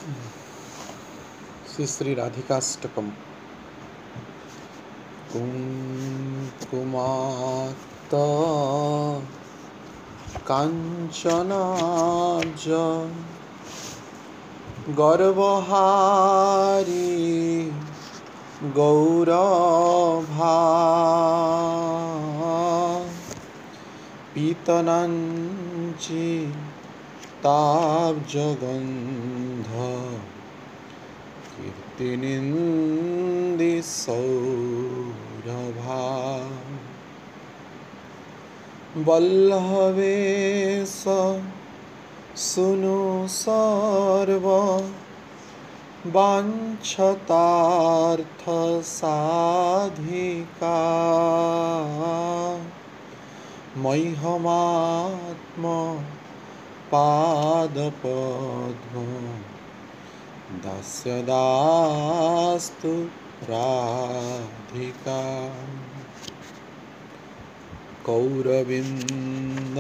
श्री राधिकाष्टकम। कुङ्कुमात् काञ्चनाब्ज गर्वहारी गौरभा पीतनाञ्चिताब्जगन्ध कीर्तिनिन्दी सौरभा वल्लभेश सुनु सर्व वाञ्छतार्थसाधिका मह्यमात्म पादपद्म दास्यदास्तु राधिका कौरविन्द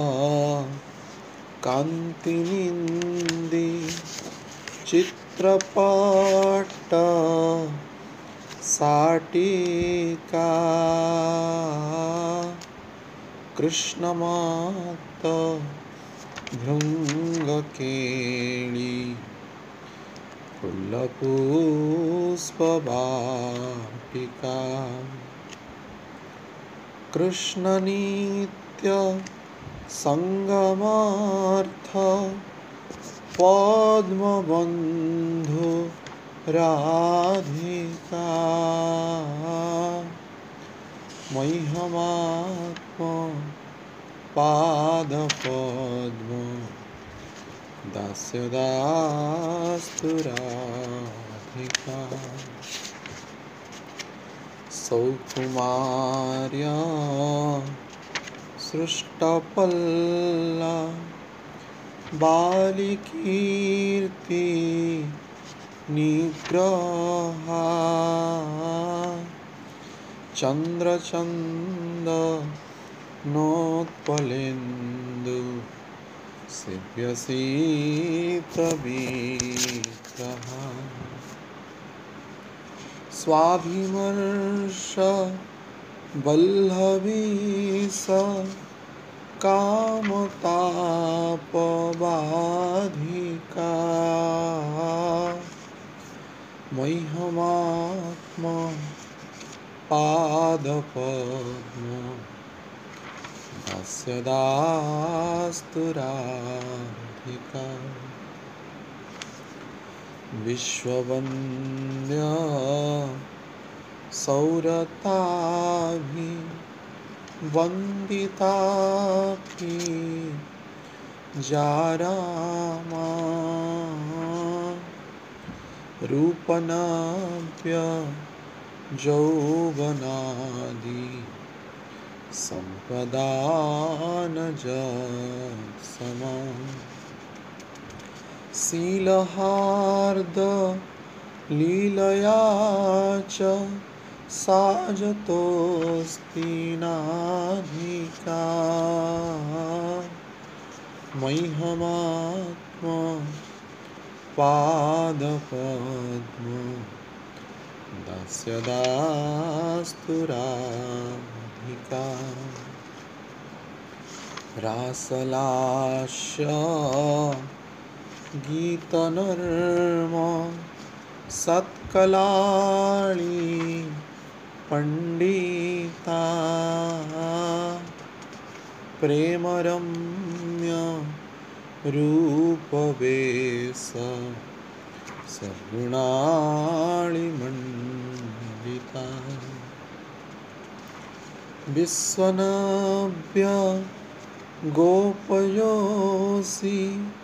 कान्तिनिन्दी चित्रपट साटिका कृष्णमात भृङ्गकेळी फुल्लपुष्पवाटिका कृष्णनित्य संगमार्थ पद्मबन्धु राधिका मह्यमात्म पादपद्म दास्यदास्तु राधिका सौकुमार्या सृष्टपल्ला बालिकीर्ति निग्रहा चन्द्रचन्द नोत्पलेन्दु सेव्यसीतविग्रहा स्वाभिमर्श वल्लभीश कामतापबाधिका मह्यमात्म पादपद्म दास्यदास्तु राधिका विश्ववन्द्य सौरताभि वन्दितापि जारामा रूपनाभ्य यौवनादि सम्पदानजत्समा शीलहार्द लीलया च साजतोऽस्ति नाधिका मह्यमात्म पादपद्म दास्यदास्तु राधिका रासलास्य गीतनर्म सत्कलाळि पंडिता प्रेमरम्य रूपवेश सगुणाळि मंडिता विश्वनव्य गोपयोषि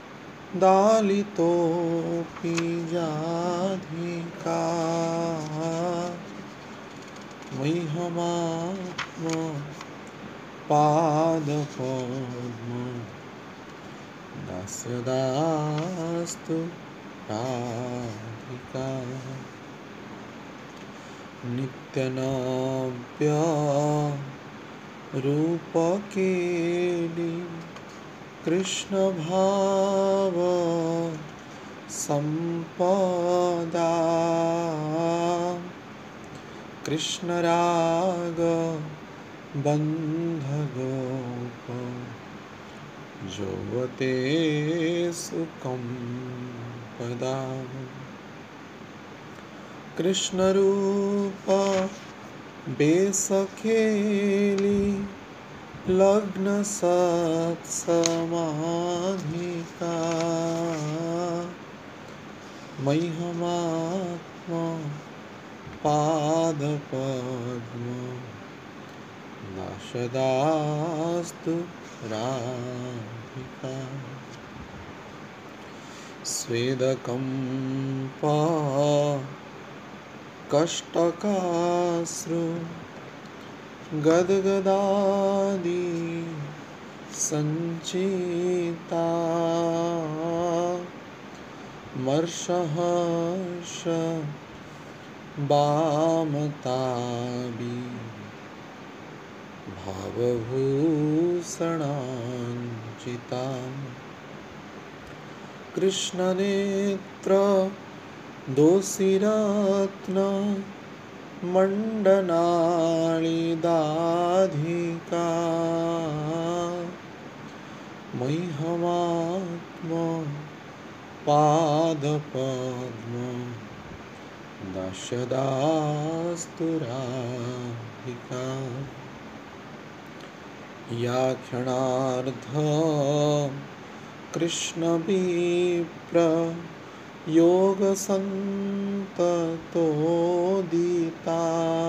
दालितोऽपि जाधिका मह्यमात्म पादपद्म दास्यदास्तु राधिका नित्यनव्य रूपकेली कृष्ण भाव संपदा कृष्णराग बन्धगोप जोवते सुखं पदा कृष्णरूप बेसखेली लग्न सत्समाधिका मह्यमात्मा पादपद्म नाशदास्तु राधिका स्वेदकम्पा कष्टकाश्रु गदगदादि सञ्चिता मर्षहर्ष वामताबि भावभूषणाञ्चिता कृष्णनेत्र दोषिरत्न मण्डनालिदाधिका मह्यमात्मा पादपद्म दशदास्तु राधिका या क्षणार्ध कृष्णविप्र योगसन्ततोदिता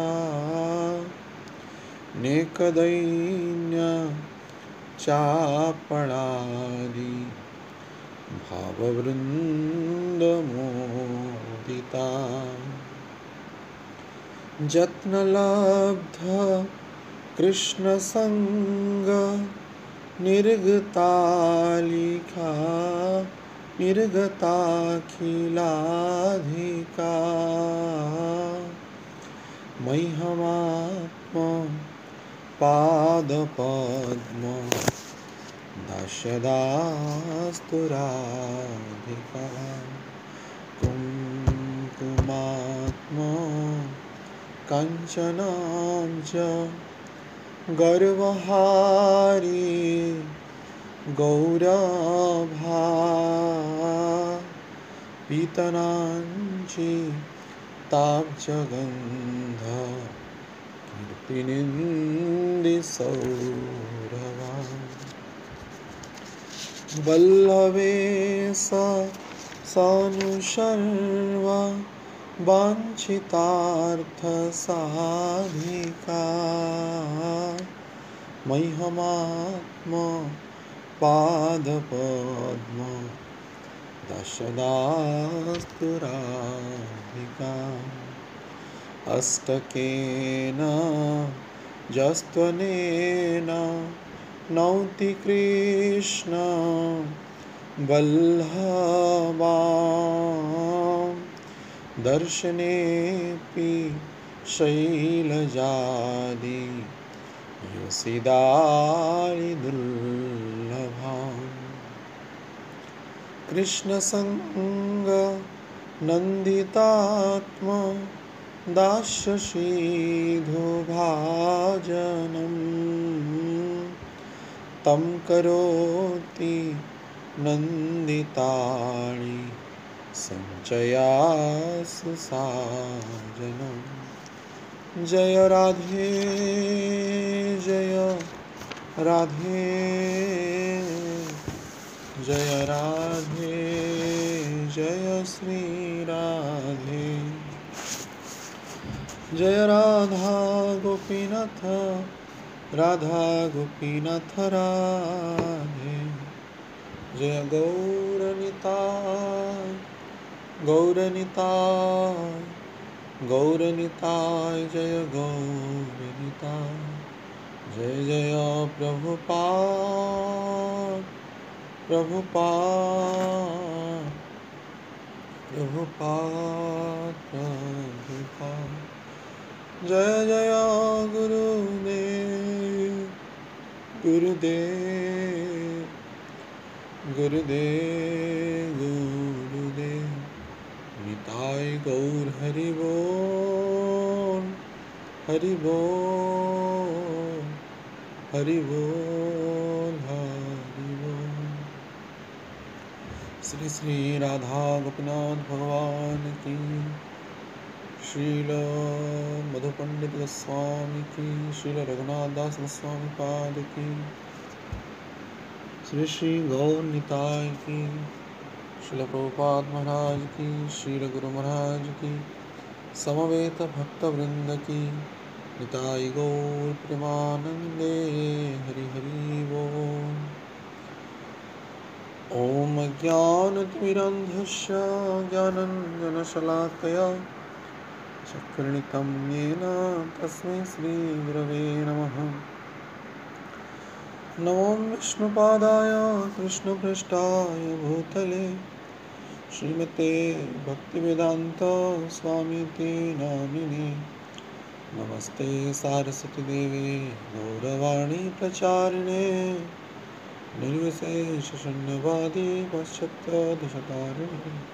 नेकदैन्य चापणादि भाववृन्दमोदिता जत्नलब्ध कृष्णसङ्ग निर्गतालिका निर्गताखिलाधिका मह्यमात्मा पादपद्म दशदास्तु राधिका कुङ्कुमात्मा कञ्चनाञ्च गर्वहारी गौरभा पीतनाञ्चि ताब्जगन्ध कीर्तिनिन्दिसौरभा वल्लभेश सानुशर्व वाञ्छितार्थसाधिका मह्यमात्मा पादपद्म दशदास्तु राधिका अष्टकेन जस्त्वनेन नौति कृष्ण वल्लभा दर्शनेऽपि शैलजादि युषिदारिदुर्लभा कृष्णसङ्ग नन्दितात्मा दास्यसीधुभाजनं तं करोति नन्दितानि सञ्चयासु साजनं जय राधे जय राधे जय राधे जय श्री राधे जय राधा गोपीनाथ राधा गोपीनाथ राधे जय गौरनिताय गौरनिताय गौरनिताय जय गौरनिताय जय जय प्रभुपाद प्रभुपाद प्रभुपाद प्रभुपाद जय जय गुरुदेव गुरुदेव गुरुदेव गुरुदेव ताई गौर हरि बोल, हरि बोल, हरि बोल, हरि बोल। श्री श्री राधा गोपीनाथ भगवान की, श्रील मधु पंडित गोस्वामी की, श्रील रघुनाथ दास गोस्वामी पाद की, श्री श्री गौर निताय की, श्रील प्रभुपाद महाराज की, श्रील गुरु महाराज की, समवेत भक्त वृंद की, निताय गौर प्रेमानंदे, हरि हरि बोल। ओम अज्ञानतिमिरन्धस्य ज्ञानञ्जनशलाकया चक्रणितं येन तस्मै श्रीगुरवे नमः। नमो विष्णुपादाय कृष्णपृष्ठाय भूतले श्रीमते भक्तिवेदान्त स्वामीति नामिने। नमस्ते सारस्वती देवे गौरवाणी प्रचारिणे निर्विशेष शून्यवादी पाश्चात्यदेशतारिणे।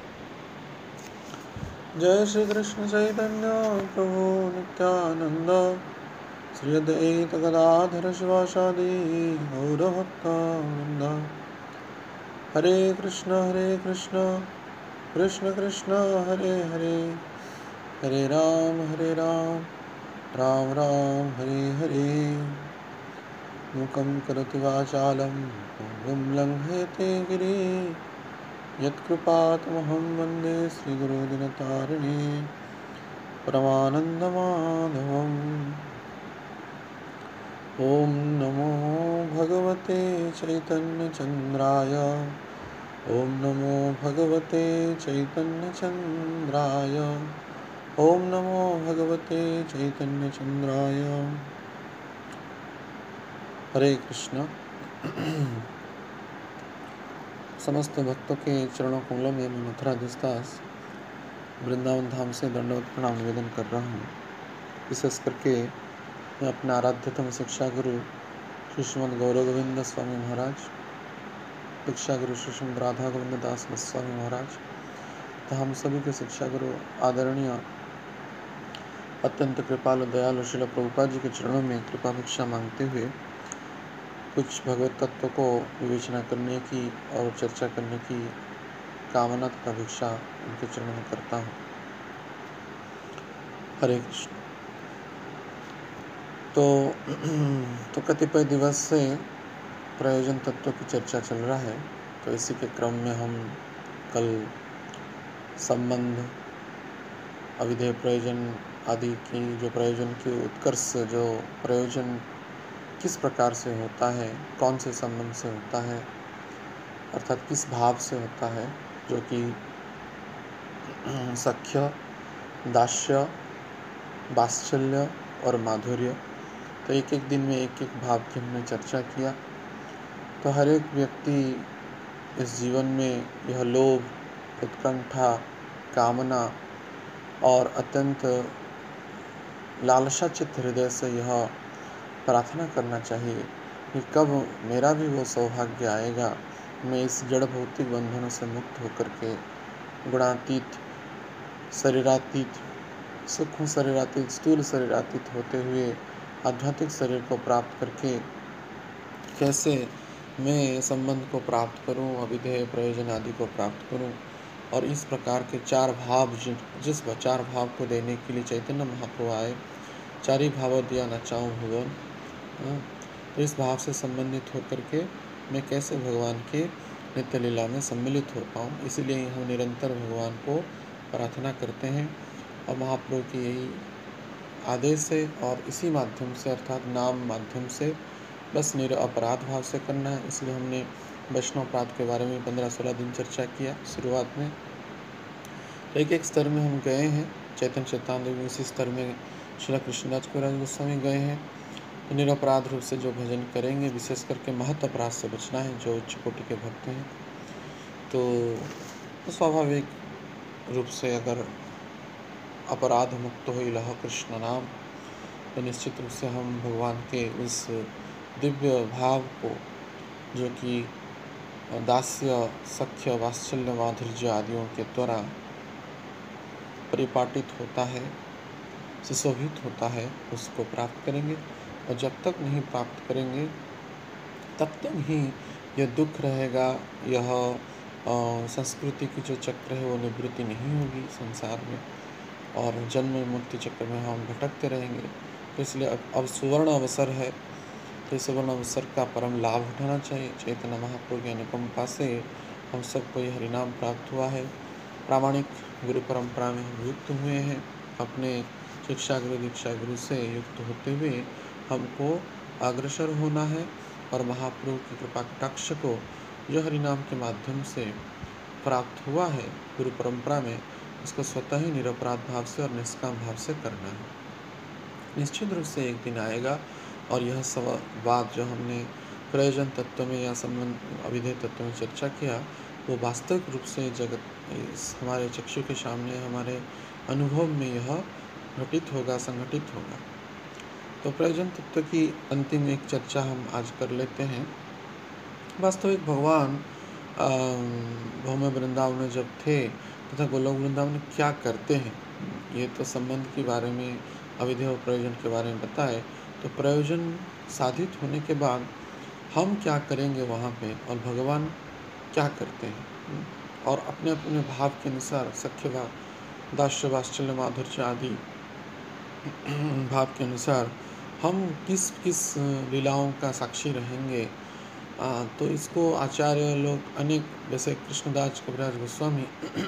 जय श्री कृष्ण चैतन्य प्रभु नित्यानंद, श्री अद्वैत गदाधर शिवासादि गौरभक्तवृंद। हरे कृष्ण कृष्ण कृष्ण हरे हरे, हरे राम राम राम हरे हरे। मूकं करोति वाचालं पङ्गुं लङ्घयते गिरिं, यत्कृपातमहं वन्दे श्रीगुरुदिनतारिणे परमानन्दमाधवम्। ॐ नमो भगवते चैतन्यचन्द्राय, ॐ नमो भगवते चैतन्यचन्द्राय, ॐ नमो भगवते चैतन्यचन्द्राय। हरे कृष्ण। समस्त भक्तों के चरणों कमलों में मैं मथुरा दास वृंदावन धाम से दंडवत प्रणाम निवेदन कर रहा हूँ। विशेष करके मैं अपना आराध्यतम शिक्षा गुरु श्री श्रीमद् गौर गोविंद स्वामी महाराज, शिक्षा गुरु श्री श्रीमद् राधा गोविंद दास गोस्वामी महाराज तथा हम सभी के शिक्षा गुरु आदरणीय अत्यंत कृपालु दयालु श्रील प्रभुपाद जी के चरणों में कृपा भिक्षा मांगते हुए कुछ भगवत तत्व को विवेचना करने की और चर्चा करने की कामना तथा भिक्षा उनके चरणों में करता हूँ। हरे कृष्ण। तो कतिपय दिवस से प्रयोजन तत्व की चर्चा चल रहा है, तो इसी के क्रम में हम कल संबंध, अविधेय प्रयोजन आदि की जो प्रयोजन की उत्कर्ष, जो प्रयोजन किस प्रकार से होता है, कौन से संबंध से होता है, अर्थात किस भाव से होता है, जो कि सख्य, दास्य, वात्सल्य और माधुर्य। तो एक एक दिन में एक एक भाव की हमने चर्चा किया। तो हर एक व्यक्ति इस जीवन में यह लोभ, उत्कंठा, कामना और अत्यंत लालसा चित्त हृदय से यह प्रार्थना करना चाहिए कि कब मेरा भी वो सौभाग्य आएगा, मैं इस जड़ भौतिक बंधनों से मुक्त होकर के गुणातीत, शरीरातीत, सूक्ष्म शरीरातीत, स्थूल शरीरातीत होते हुए आध्यात्मिक शरीर को प्राप्त करके कैसे मैं संबंध को प्राप्त करूं, अविधेय प्रयोजन आदि को प्राप्त करूं। और इस प्रकार के चार भाव, जिस चार भाव को देने के लिए चैतन्य महाप्रभु आए, चार ही भाव दिया न चाहूँ भुवन। तो इस भाव से संबंधित होकर के मैं कैसे भगवान के नित्य लीला में सम्मिलित हो पाऊँ, इसीलिए हम निरंतर भगवान को प्रार्थना करते हैं। और महाप्रभु की यही आदेश है, और इसी माध्यम से अर्थात नाम माध्यम से बस निरपराध भाव से करना है। इसलिए हमने वैष्णव अपराध के बारे में 15-16 दिन चर्चा किया शुरुआत में। तो एक एक स्तर में हम गए हैं। चैतन्य चैतामृत में इसी स्तर में श्री कृष्णदास कविराज गोस्वामी गए हैं। तो निरपराध रूप से जो भजन करेंगे, विशेष करके महत अपराध से बचना है, जो उच्च कोटि के भक्त हैं। तो स्वाभाविक रूप से अगर अपराध मुक्त हो लह कृष्ण नाम, तो निश्चित रूप से हम भगवान के इस दिव्य भाव को, जो कि दास्य, सख्य, वात्सल्य, माधुर्य आदियों के द्वारा परिपाटित होता है, सुशोभित होता है, उसको प्राप्त करेंगे। और जब तक नहीं प्राप्त करेंगे तब तक ही यह दुख रहेगा, यह संस्कृति की जो चक्र है वो निवृत्ति नहीं होगी संसार में, और जन्म मुक्ति चक्र में हम भटकते रहेंगे। तो इसलिए अब सुवर्ण अवसर है, तो इस सुवर्ण अवसर का परम लाभ उठाना चाहिए। चैतन्य महाप्रभु की अनुकंपा से हम सबको यह हरिनाम प्राप्त हुआ है। प्रामाणिक गुरु परंपरा में हम युक्त हुए हैं। अपने शिक्षा गुरु दीक्षा गुरु से युक्त होते हुए हमको अग्रसर होना है, और महाप्रभु की कृपा कटाक्ष को जो हरिनाम के माध्यम से प्राप्त हुआ है गुरु परंपरा में, उसको स्वतः ही निरपराध भाव से और निष्काम भाव से करना है। निश्चित रूप से एक दिन आएगा और यह सब बात जो हमने प्रयोजन तत्व में या संबंध अभिधेय तत्व में चर्चा किया, वो वास्तविक रूप से जगत हमारे चक्षु के सामने, हमारे अनुभव में यह घटित होगा, संगठित होगा। तो प्रयोजन तत्व की अंतिम एक चर्चा हम आज कर लेते हैं। वास्तविक भगवान भौम वृंदावन में जब थे तथा गोलोक वृंदावन में क्या करते हैं, ये तो संबंध के बारे में, अविधेय और प्रयोजन के बारे में बताए। तो प्रयोजन साधित होने के बाद हम क्या करेंगे वहाँ पे, और भगवान क्या करते हैं, और अपने अपने भाव के अनुसार सख्य भाव, दास्य वात्सल्य माधुर्य आदि भाव के अनुसार हम किस किस लीलाओं का साक्षी रहेंगे। तो इसको आचार्य लोग अनेक, जैसे कृष्णदास कविराज गोस्वामी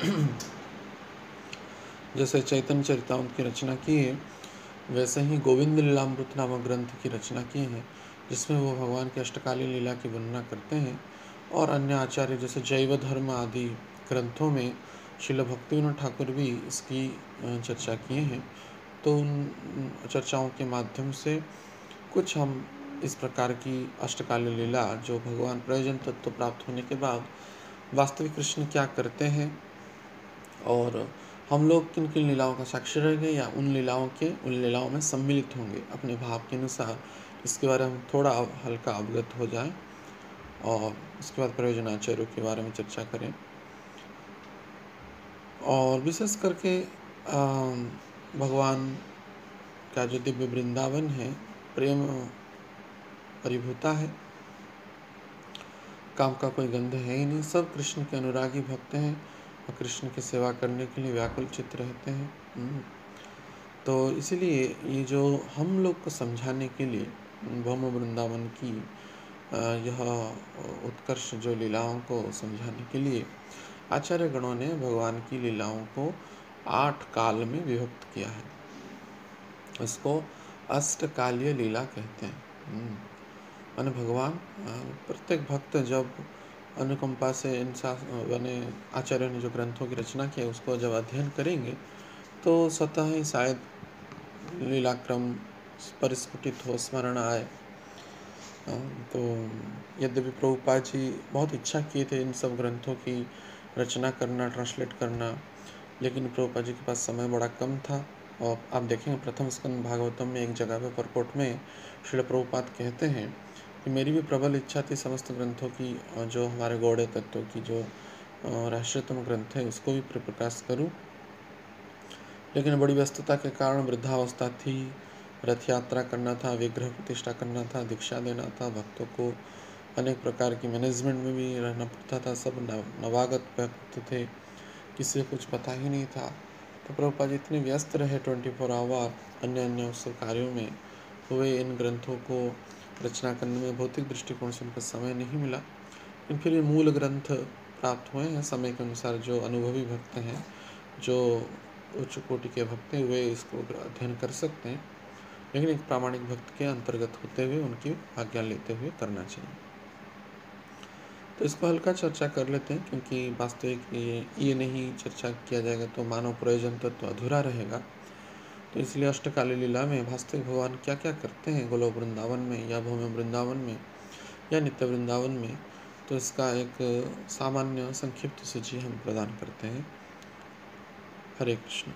जैसे चैतन्य चरितामृत की रचना की है, वैसे ही गोविंद लीलामृत नामक ग्रंथ की रचना की है, जिसमें वो भगवान की अष्टकाली लीला की वर्णना करते हैं। और अन्य आचार्य जैसे जैव धर्म आदि ग्रंथों में श्रील भक्तिविनोद ठाकुर भी इसकी चर्चा किए हैं। तो उन चर्चाओं के माध्यम से कुछ हम इस प्रकार की अष्टकाली लीला, जो भगवान प्रयोजन तत्व प्राप्त होने के बाद वास्तविक कृष्ण क्या करते हैं, और हम लोग किन किन लीलाओं का साक्षी रहेंगे या उन लीलाओं में सम्मिलित होंगे अपने भाव के अनुसार, इसके बारे में हम थोड़ा हल्का अवगत हो जाएं, और उसके बाद प्रयोजनाचार्यों के बारे में चर्चा करें। और विशेष करके भगवान का जो दिव्य वृंदावन है, प्रेम परिभूता है, काम का कोई गंध है ही नहीं। सब कृष्ण के अनुरागी भक्त हैं और कृष्ण की सेवा करने के लिए व्याकुल चित्त रहते हैं। तो इसीलिए ये जो हम लोग को समझाने के लिए भौम वृंदावन की यह उत्कर्ष जो लीलाओं को समझाने के लिए आचार्य गणों ने भगवान की लीलाओं को 8 काल में विभक्त किया है। इसको अष्टकालीय लीला कहते हैं। माने भगवान प्रत्येक भक्त जब अनुकंपा से बने आचार्य ने जो ग्रंथों की रचना की है उसको जब अध्ययन करेंगे तो स्वतः ही शायद लीलाक्रम परिस्फुटित हो, स्मरण आए। तो यद्यपि प्रभुपाद जी बहुत इच्छा किए थे इन सब ग्रंथों की रचना करना, ट्रांसलेट करना, लेकिन प्रभुपाद जी के पास समय बड़ा कम था। और आप देखेंगे प्रथम स्कंद भागवतम में एक जगह पे परपोट में श्रील प्रभुपाद कहते हैं कि मेरी भी प्रबल इच्छा थी समस्त ग्रंथों की, जो हमारे गौड़े तत्व की जो रहस्यतम ग्रंथ है उसको भी प्रकाश करूं, लेकिन बड़ी व्यस्तता के कारण, वृद्धावस्था थी, रथ यात्रा करना था, विग्रह प्रतिष्ठा करना था, दीक्षा देना था, भक्तों को अनेक प्रकार की मैनेजमेंट में भी रहना पड़ता था, सब नवागत भक्त थे, किसी को कुछ पता ही नहीं था। तो प्रभुपाद जी इतने व्यस्त रहे 24 आवर अन्य अन्य उस कार्यों में, हुए इन ग्रंथों को रचना करने में भौतिक दृष्टिकोण से उनको समय नहीं मिला। लेकिन फिर ये मूल ग्रंथ प्राप्त हुए हैं समय के अनुसार। जो अनुभवी भक्त हैं, जो उच्च कोटि के भक्त हैं, वे इसको अध्ययन कर सकते हैं, लेकिन एक प्रामाणिक भक्त के अंतर्गत होते हुए उनकी आज्ञा लेते हुए करना चाहिए। तो इसको हल्का चर्चा कर लेते हैं, क्योंकि वास्तविक ये नहीं चर्चा किया जाएगा तो मानव प्रयोजन तो अधूरा रहेगा। तो इसलिए अष्टकाली लीला में वास्तविक भगवान क्या क्या करते हैं गोलोक वृंदावन में या भौम वृंदावन में या नित्य वृंदावन में, तो इसका एक सामान्य संक्षिप्त सूची हम प्रदान करते हैं। हरे कृष्ण।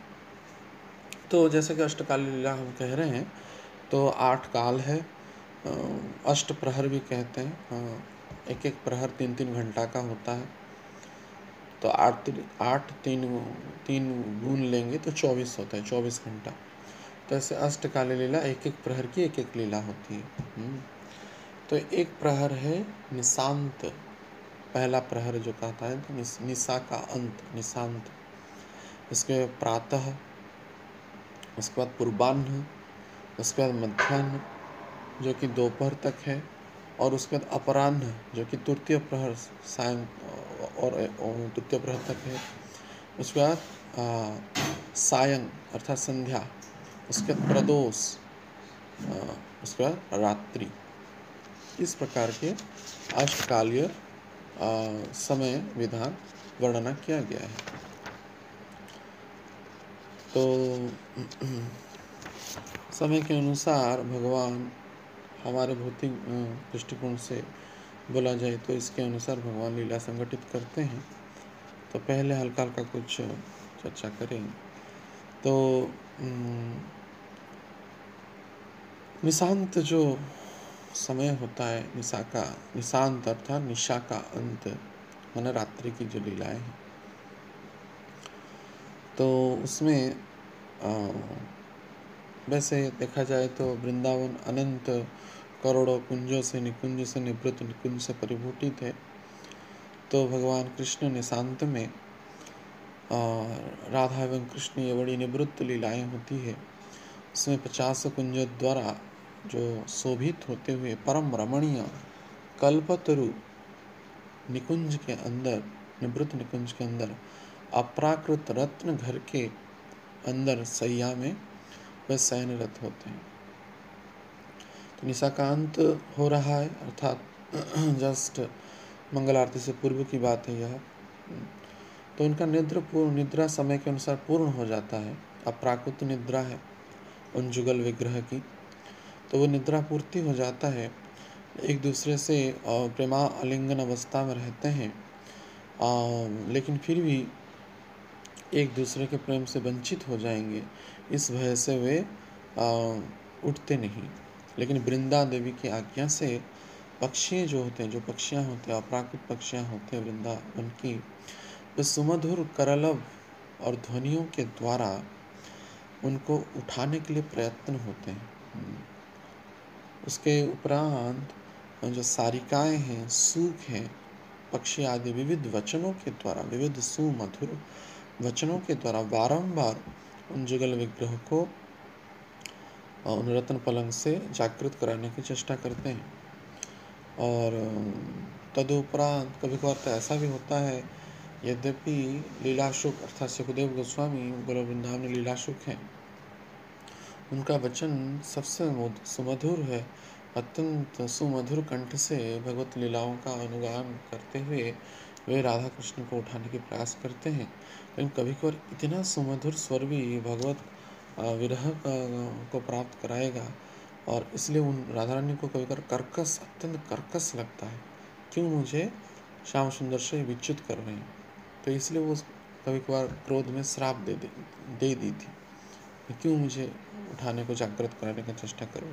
तो जैसे कि अष्टकाली लीला हम कह रहे हैं, तो 8 काल है, अष्ट प्रहर भी कहते हैं। एक एक प्रहर 3-3 घंटा का होता है। तो 8 3 गुण लेंगे तो 24 होता है, 24 घंटा। तो ऐसे अष्टकालीन लीला एक एक प्रहर की एक एक लीला होती है। तो एक प्रहर है निशांत, पहला प्रहर जो कहता है तो निशा का अंत, निशांत। उसके प्रातः, उसके बाद पूर्वाह्न, उसके बाद मध्याह्न जो कि दोपहर तक है, और उसके बाद अपराह्न जो कि तृतीय प्रहर सायं और तृतीय प्रहर तक है। उसके बाद सायं अर्थात संध्या, उसके बाद प्रदोष, उसके बाद रात्रि। इस प्रकार के अष्टकालीय समय विधान वर्णना किया गया है। तो समय के अनुसार भगवान, हमारे भौतिक दृष्टिकोण से बोला जाए तो इसके अनुसार भगवान लीला संगठित करते हैं। तो पहले हल्का हल्का कुछ चर्चा करें। तो निशांत जो समय होता है, निशांत अर्थात निशा का अंत, माना रात्रि की जो लीलाएं हैं, तो उसमें वैसे देखा जाए तो वृंदावन अनंत करोड़ों कुंजों से, निकुंज से निवृत्त, निकुंज से परिभूषित है। तो भगवान कृष्ण निशांत में राधा एवं कृष्ण ये बड़ी निवृत्त लीलाएं होती है। उसमें 50 कुंज द्वारा जो शोभित होते हुए परम रमणीय कल्पतरु निकुंज के अंदर, निवृत्त निकुंज के अंदर अप्राकृत रत्न घर के अंदर सैया में वे शयनरत होते हैं। तो निशाकांत हो रहा है, अर्थात जस्ट मंगल आरती से पूर्व की बात है यह। तो उनका निद्रा समय के अनुसार पूर्ण हो जाता है। अप्राकृत निद्रा है उन जुगल विग्रह की, तो वो निद्रा पूर्ति हो जाता है। एक दूसरे से प्रेमा आलिंगन अवस्था में रहते हैं, लेकिन फिर भी एक दूसरे के प्रेम से वंचित हो जाएंगे, इस भय से वे उठते नहीं। लेकिन वृंदा देवी की आज्ञा से पक्षी जो होते हैं, जो पक्षियाँ होते हैं, अपराकृत पक्षियाँ होते हैं वृंदावन की, वे सुमधुर करलभ और ध्वनियों के द्वारा उनको उठाने के लिए प्रयत्न होते हैं। उसके उपरांत जो सारिकाएं हैं, सूख हैं, पक्षी आदि विविध वचनों के द्वारा, विविध सुमधुर वचनों के द्वारा बारंबार उन जुगल विग्रह को उन रत्न पलंग से जागृत कराने की चेष्टा करते हैं। और तदुपरांत कभी कभार तो ऐसा भी होता है, यद्यपि लीलाशुक अर्थात सुखदेव गोस्वामी गोलोक वृंदावन में लीलाशुक हैं, उनका वचन सबसे सुमधुर है। अत्यंत सुमधुर कंठ से भगवत लीलाओं का अनुगान करते हुए वे राधा कृष्ण को उठाने के प्रयास करते हैं। लेकिन कभी कभार इतना सुमधुर स्वर भी भगवत विरह को प्राप्त कराएगा, और इसलिए उन राधा रानी को कभी कभार अत्यंत कर्कश लगता है, क्यों मुझे श्याम सुंदर से विच्युत कर रहे हैं। तो इसलिए वो कभी कभार क्रोध में श्राप दे दी थी, क्यों मुझे उठाने को जागृत कराने की चेष्टा करो।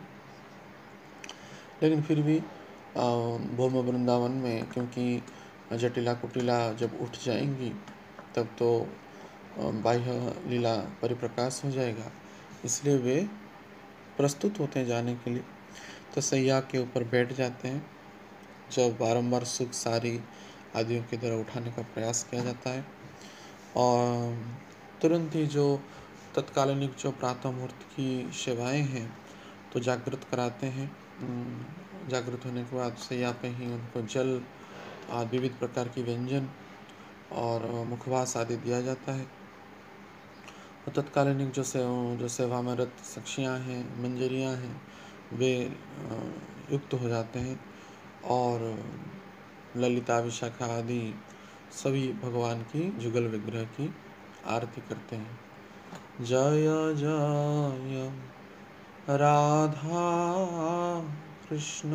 लेकिन फिर भी भौम वृंदावन में, क्योंकि जटिला कुटिला जब उठ जाएंगी तब तो बाह्य लीला परिप्रकाश हो जाएगा, इसलिए वे प्रस्तुत होते हैं जाने के लिए। तो सैया के ऊपर बैठ जाते हैं, जब बारंबार सुख सारी आदियों की तरह उठाने का प्रयास किया जाता है, और तुरंत ही जो तत्कालीन जो प्रातः मुहूर्त की सेवाएं हैं तो जागृत कराते हैं। जागृत होने के बाद सैया पे ही उनको जल, विविध प्रकार की व्यंजन और मुखवास आदि दिया जाता है। और तत्कालीन जो सेवा में रत सखियाँ हैं, मंजरियाँ हैं, वे युक्त हो जाते हैं और ललिता विशाखा आदि सभी भगवान की जुगल विग्रह की आरती करते हैं। जय जय राधा कृष्ण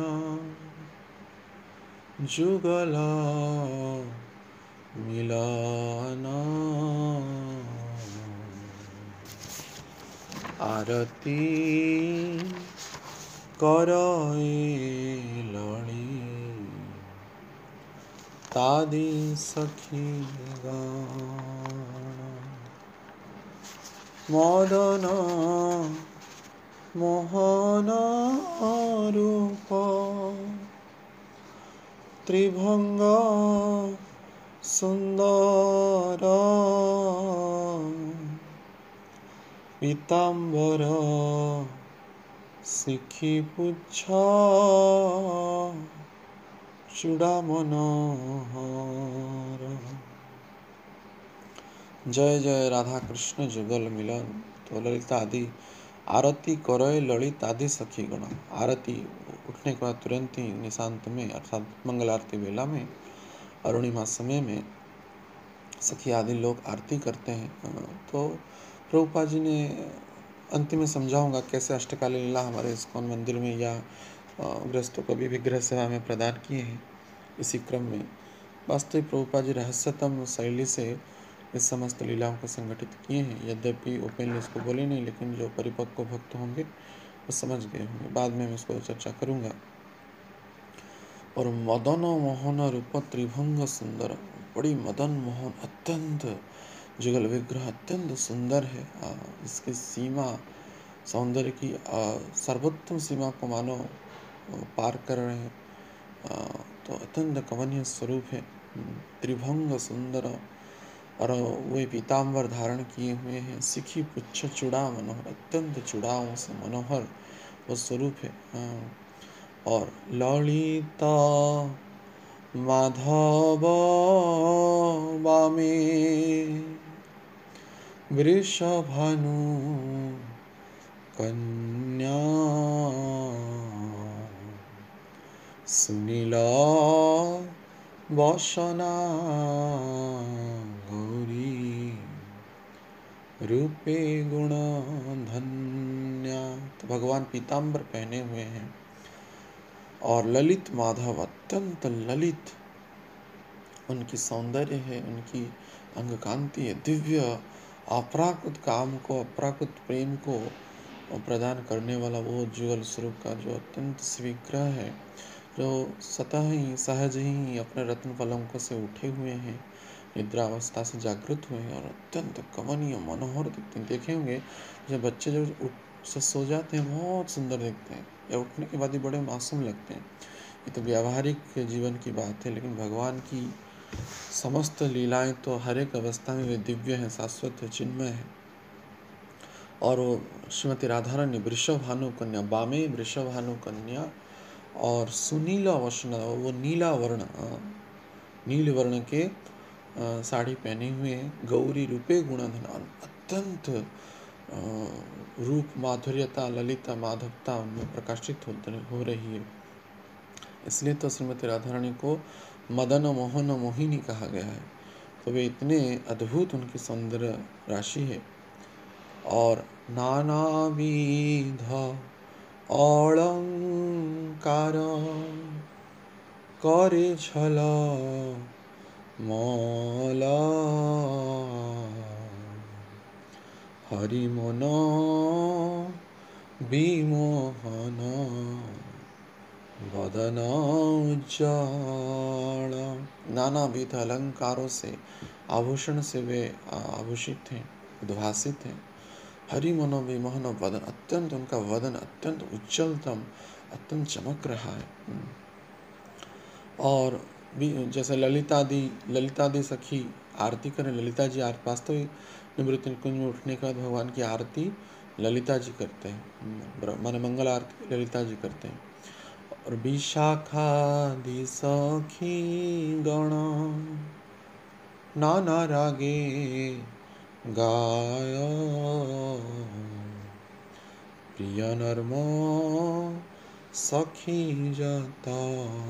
जुगल मिलाना, आरती करए लड़ी ललितादि सखी मदन मोहन रूप त्रिभंग सुंदर पीताम्बर शिखी पुच्छ चूड़ामनोहर। जय जय राधा कृष्ण जुगल मिलन। तो ललिता आदि आरती करय ललित आदि सखी गण। आरती उठने के बाद तुरंत ही निशांत में अर्थात मंगल आरती वेला में अरुणिमा समय में सखी आदि लोग आरती करते हैं। तो प्रभुपाद जी ने अंतिम में समझाऊंगा कैसे अष्टकाली लीला हमारे इस्कॉन मंदिर में या गृहस्थों को भी विग्रह सेवा में प्रदान किए हैं। इसी क्रम में वास्तविक प्रभुपाद जी रहस्यतम शैली से इस समस्त लीलाओं को संगठित किए हैं। यद्यपि ओपनली इसको बोले नहीं, लेकिन जो परिपक्व भक्त होंगे वो समझ गए होंगे। बाद में मैं इसको चर्चा करूंगा। और मदन मोहन रूप त्रिभंग सुंदर, बड़ी मदन मोहन अत्यंत जुगल विग्रह अत्यंत सुंदर है। इसकी सीमा सौंदर्य की सर्वोत्तम सीमा को मानो पार कर रहे हैं। तो अत्यंत कमनीय स्वरूप है। त्रिभंग सुंदर, और वे पीताम्बर धारण किए हुए हैं। सिखी पुच्छ चूड़ा मनोहर, अत्यंत चूड़ाओं से मनोहर वो स्वरूप है। और ललिता माधव बामे वृषभानु कन्या सुनीला वसना गौरी रूपे गुण धन्या। तो भगवान पीताम्बर पहने हुए हैं और ललित माधव, अत्यंत ललित उनकी सौंदर्य है, उनकी अंग कांति है, दिव्य अपराकृत काम को, अपराकृत प्रेम को प्रदान करने वाला वो जुगल स्वरूप का जो अत्यंत स्वीग्रह है, जो स्वतः ही सहज ही अपने रत्न पलंकों से उठे हुए हैं, निद्रावस्था से जागृत हुए हैं और अत्यंत कमनीय मनोहर दिखते हैं। देखे होंगे जब बच्चे जो उठ से सो जाते हैं बहुत सुंदर दिखते हैं, या उठने के बाद ही बड़े मासूम लगते हैं। ये तो व्यावहारिक जीवन की बात है, लेकिन भगवान की समस्त लीलाएं तो हर एक अवस्था में वे दिव्य हैं, शाश्वत है, चिन्मय है। और वो श्रीमती राधारानी वृषभानु कन्या, बामे वृषभानु कन्या, और सुनीला वसन, वो नीला वर्ण, नील वर्ण के साड़ी पहने हुए हैं। गौरी रूपे गुणधन, अत्यंत रूप माधुर्यता, ललिता, माधवता उनमें प्रकाशित हो रही है। इसलिए तो श्रीमती राधारानी को मदन मोहन मोहिनी कहा गया है। तो वे इतने अद्भुत उनकी सौंदर्य राशि है। और नानाविध अलंकार करे छल मौला हरि मन विमोहन वदन उज्ज्वल। नानाविध अलंकारों से, आभूषण से वे आभूषित हैं, उद्भासित हैं। हरि मनो विमोहन वदन, अत्यंत उनका वदन अत्यंत उज्ज्वलतम, अत्यंत चमक रहा है। और भी जैसे ललितादि सखी आरती करें, ललिता जी वास्तविक निवृत्ति कुंज में उठने के बाद भगवान की आरती ललिता जी करते हैं, मन मंगल आरती ललिता जी करते हैं। और विशाखादि सखी गण नाना रागे गाय प्रिय नर्म सखी जता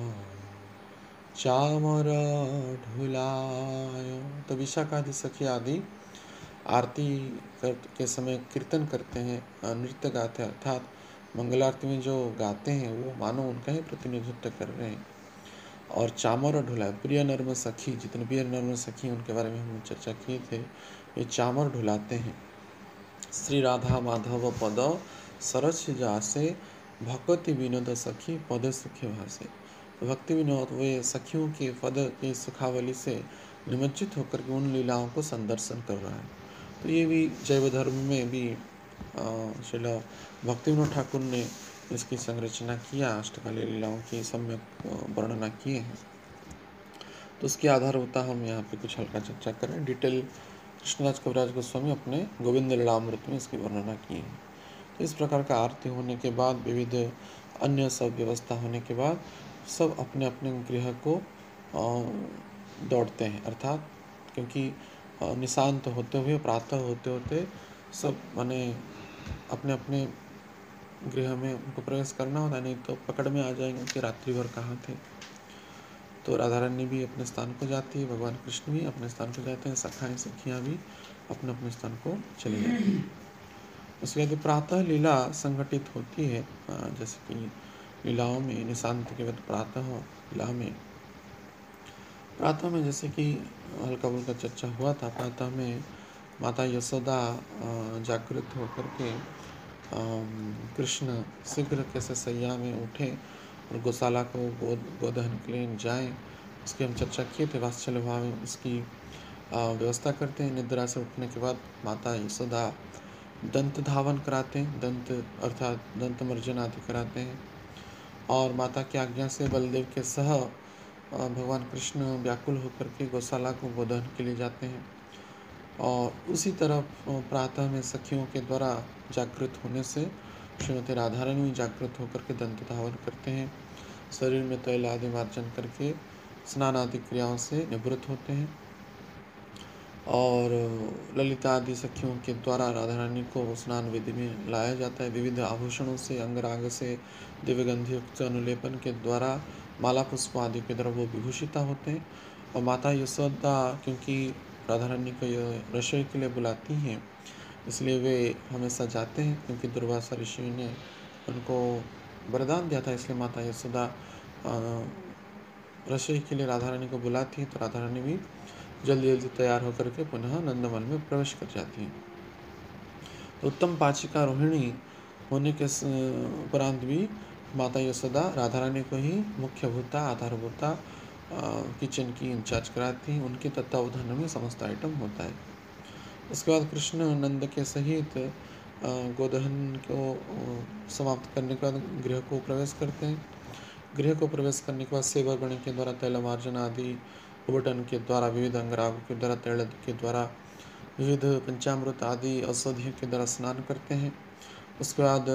चामर ढुलाय। तो विशाखादि सखी आदि आरती के समय कीर्तन करते हैं, नृत्य गाते हैं, अर्थात मंगल आरती में जो गाते हैं वो मानो उनका ही प्रतिनिधित्व कर रहे हैं। और चामर ढुलाए, प्रिय नर्म सखी, जितने प्रिय नर्म सखी उनके बारे में हम चर्चा किए थे, ये चामर ढुलाते हैं। श्री राधा माधव पद सरस जासे भक्ति विनोद सखी पद सुखी भासे। तो भक्ति विनोद वे सखियों के पद की सुखावली से निमज्जित होकर के उन लीलाओं को संदर्शन कर रहा है। तो ये भी जैव धर्म में भी श्रील भक्ति विनोद ठाकुर ने इसकी संरचना किया, अष्टकालीय लीलाओं की सम्यक वर्णना किए हैं। तो उसके आधार होता हम यहाँ पे कुछ हल्का चर्चा करें। डिटेल कृष्णराज कविराज गोस्वामी अपने गोविंद लीलामृत में इसकी वर्णना की है। तो इस प्रकार का आरती होने के बाद, विविध अन्य सब व्यवस्था होने के बाद सब अपने अपने गृह को दौड़ते हैं, अर्थात क्योंकि निशांत होते हुए, प्रातः होते होते सब माने अपने अपने गृह में उनको प्रवेश करना होता है, नहीं तो पकड़ में आ जाएंगे कि रात्रि भर कहाँ थे। तो राधा रानी भी अपने स्थान को जाती है, भगवान कृष्ण भी अपने स्थान को जाते हैं, सखाएं सखियाँ भी अपने अपने स्थान को चली जाती हैं। उसके बाद प्रातः लीला संगठित होती है, जैसे कि लीलाओं में निशांत के बाद प्रातः में जैसे कि हल्का फुल्का चर्चा हुआ था। प्रातः में माता यशोदा जागृत होकर के कृष्ण शीघ्र कैसे सैया में उठे और गौशाला को गोदहन के लिए जाएं, उसकी हम चर्चा किए थे। वात्सल्य भाव में उसकी व्यवस्था करते हैं। निद्रा से उठने के बाद माता यशोदा दंत धावन कराते हैं, दंत अर्थात दंत मर्जन आदि कराते हैं, और माता की आज्ञा से बलदेव के सह भगवान कृष्ण व्याकुल होकर के गौशाला को गोदहन के लिए जाते हैं। और उसी तरह प्रातः में सखियों के द्वारा जागृत होने से श्रीमती राधा रानी जागृत होकर के दंत धावन करते हैं, शरीर में तैल आदि मार्जन करके स्नान आदि क्रियाओं से निवृत्त होते हैं। और ललिता आदि सखियों के द्वारा राधा रानी को स्नान विधि में लाया जाता है। विविध आभूषणों से, अंगराग से, दिव्यगंध युक्त अनुलेपन के द्वारा माला पुष्प आदि के द्वारा वो विभूषिता होते हैं। और माता यशोदा क्योंकि राधा रानी को रसोई के लिए बुलाती हैं, इसलिए वे हमेशा जाते हैं, क्योंकि दुर्वासा ऋषि ने उनको वरदान दिया था। इसलिए माता यशोदा रसोई के लिए राधा रानी को बुलाती हैं, तो राधा रानी भी जल्दी जल्दी तैयार होकर के पुनः नंदवन में प्रवेश कर जाती हैं। तो उत्तम पाचिका रोहिणी होने के उपरांत भी माता यशोदा राधा रानी को ही मुख्यभूता, आधारभूता, किचन की इंचार्ज कराती हैं। उनके तत्वावधान में समस्त आइटम होता है। उसके बाद कृष्ण नंद के सहित गोदहन को समाप्त करने के बाद गृह को प्रवेश करते हैं। गृह को प्रवेश करने के बाद सेवागण के द्वारा तैलमार्जन आदि उबटन के द्वारा, विविध अंगरागों के द्वारा, तैल के द्वारा, विविध पंचामृत आदि औषधियों के द्वारा स्नान करते हैं। उसके बाद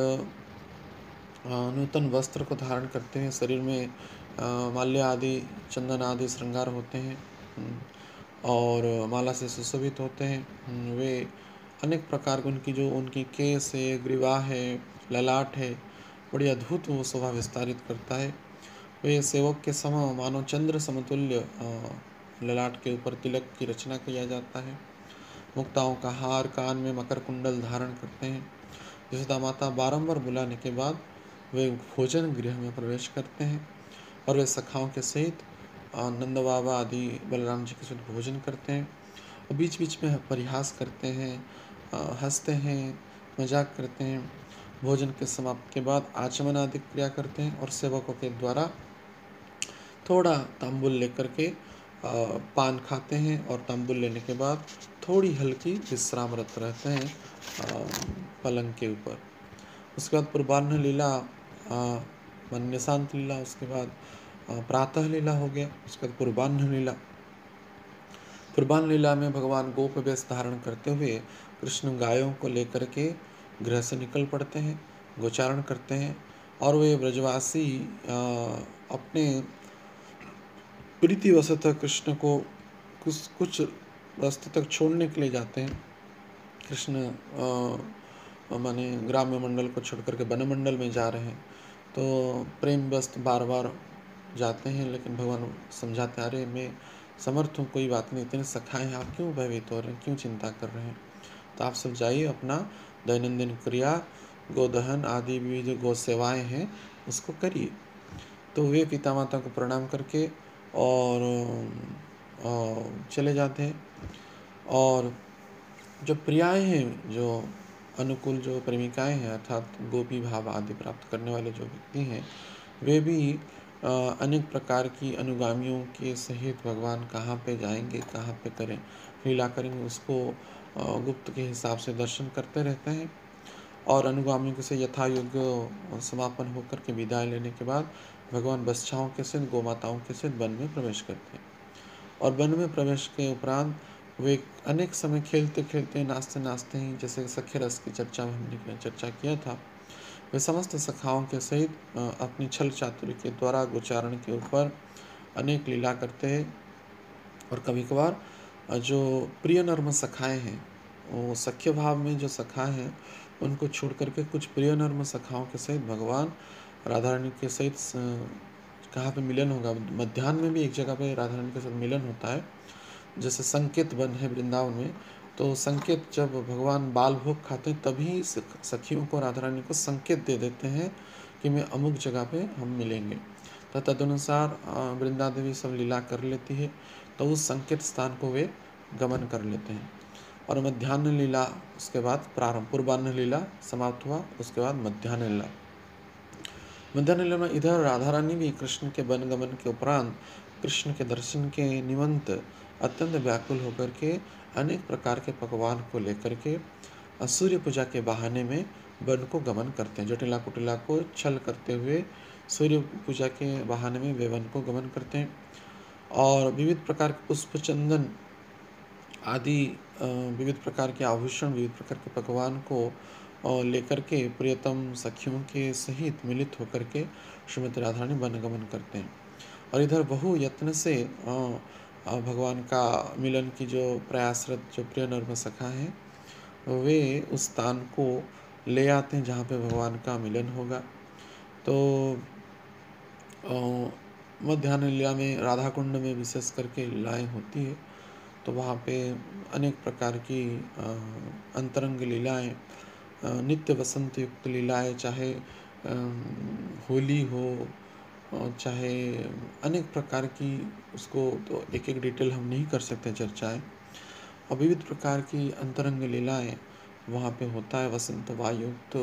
नूतन वस्त्र को धारण करते हैं, शरीर में माल्य आदि, चंदन आदि श्रृंगार होते हैं और माला से सुशोभित होते हैं। वे अनेक प्रकार के उनकी केस है, ग्रीवा है, ललाट है, बड़ी अद्भुत वो शोभा विस्तारित करता है। वे सेवक के सम मानो चंद्र समतुल्य ललाट के ऊपर तिलक की रचना किया जाता है। मुक्ताओं का हार, कान में मकर कुंडल धारण करते हैं। यशोदा माता बारंबार बुलाने के बाद वे भोजन गृह में प्रवेश करते हैं और वे सखाओं के सहित नंद बाबा आदि बलराम जी के साथ भोजन करते हैं। और बीच बीच में परिहास करते हैं, हंसते हैं, मजाक करते हैं। भोजन के समाप्ति के बाद आचमन आदि क्रिया करते हैं और सेवकों के द्वारा थोड़ा तांबुल लेकर के पान खाते हैं और तांबुल लेने के बाद थोड़ी हल्की विश्रामरत रहते हैं पलंग के ऊपर। उसके बाद पूर्वाह्न लीला, निशांत लीला, उसके बाद प्रातः लीला हो गया। उसके बाद पूर्वाह्न लीला। पूर्वाह्न लीला में भगवान गोप वेश धारण करते हुए कृष्ण गायों को लेकर के गृह से निकल पड़ते हैं, गोचारण करते हैं और वे ब्रजवासी अपने प्रीतिवशतः कृष्ण को कुछ रास्ते तक छोड़ने के लिए जाते हैं। कृष्ण माने ग्राम्य मंडल को छोड़ करके वन मंडल में जा रहे हैं, तो प्रेम वस्त बार बार जाते हैं, लेकिन भगवान समझाते, अरे मैं समर्थ हूँ, कोई बात नहीं, इतने सखाए हैं, आप क्यों भयभीत हो रहे हैं, क्यों चिंता कर रहे हैं। तो आप सब जाइए, अपना दैनंदिन क्रिया, गोदहन आदि भी जो गौ सेवाएँ हैं उसको करिए। तो वे पिता माता को प्रणाम करके और चले जाते हैं। और जो प्रियाएँ हैं, जो अनुकूल जो प्रेमिकाएँ हैं, अर्थात गोपी भाव आदि प्राप्त करने वाले जो व्यक्ति हैं, वे भी अनेक प्रकार की अनुगामियों के सहित भगवान कहाँ पे जाएंगे, कहाँ पे करें लीला करेंगे, उसको गुप्त के हिसाब से दर्शन करते रहते हैं। और अनुगामियों से यथा योग्य समापन होकर के विदाई लेने के बाद भगवान बच्छाओं के साथ, गोमाताओं के साथ वन में प्रवेश करते हैं। और वन में प्रवेश के उपरांत वे अनेक समय खेलते खेलते, नाचते नाचते ही, जैसे सख्य रस की चर्चा में हमने चर्चा किया था, वे समस्त सखाओं के सहित अपनी छल चातुर्य के द्वारा गोचारण के ऊपर अनेक लीला करते हैं। और कभी कभार जो प्रिय नर्म सखाएँ हैं, वो सख्य भाव में जो सखा हैं, उनको छोड़ करके कुछ प्रिय नर्म सखाओं के सहित भगवान राधा रानी के सहित कहाँ पे मिलन होगा, मध्याह्न में भी एक जगह पे राधा रानी के साथ मिलन होता है। जैसे संकेत वन है वृंदावन में, तो संकेत जब भगवान बाल भोग खाते हैं तभी सखियों को, राधा रानी को संकेत दे देते हैं कि मैं अमुक जगह पे हम मिलेंगे। तो तदनुसार वृंदा देवी सब लीला कर लेती है, तो उस संकेत स्थान को वे गमन कर लेते हैं। और मध्याह्न लीला उसके बाद प्रारंभ, पूर्वाह्न लीला समाप्त हुआ, उसके बाद मध्याह्न लीला। मध्याह्न लीला में इधर राधा रानी भी कृष्ण के वनगमन के उपरांत कृष्ण के दर्शन के निमित्त अत्यंत व्याकुल होकर के अनेक प्रकार के पकवान को लेकर के सूर्य पूजा के बहाने में वन को गमन करते हैं। जटिला कुटिला को छल करते हुए सूर्य पूजा के बहाने में वे वन को गमन करते हैं। और विविध प्रकार के पुष्प, चंदन आदि विविध प्रकार के आभूषण, विविध प्रकार के पकवान को लेकर के प्रियतम सखियों के सहित मिलित होकर के श्रीमती राधा रानी वनगमन करते हैं। और इधर बहु यत्न से भगवान का मिलन की जो प्रयासरत जो प्रिय नर्म सखा हैं, वे उस स्थान को ले आते हैं जहाँ पे भगवान का मिलन होगा। तो मध्याह्न लीला में राधा कुंड में विशेष करके लीलाएँ होती है, तो वहाँ पे अनेक प्रकार की अंतरंग लीलाएँ, नित्य वसंत युक्त लीलाएँ, चाहे होली हो, चाहे अनेक प्रकार की, उसको तो एक एक डिटेल हम नहीं कर सकते चर्चाएँ। और विविध प्रकार की अंतरंग लीलाएँ वहाँ पे होता है। वसंत वायुक्त